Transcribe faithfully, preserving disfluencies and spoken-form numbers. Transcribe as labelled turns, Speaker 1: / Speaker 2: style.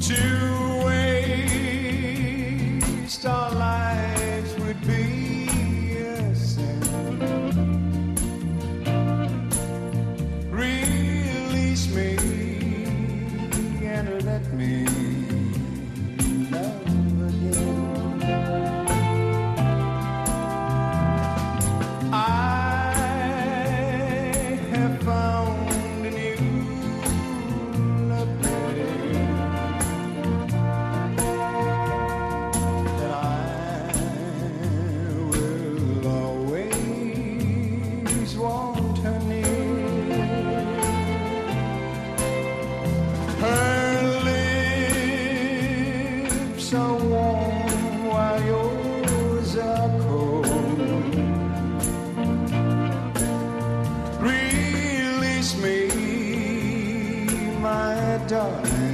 Speaker 1: to waste our lives would be a sin. Release me and let me love again. I have found in you a pity that I will always want her near. Her lips are warm while yours are cold. Release me, my darling.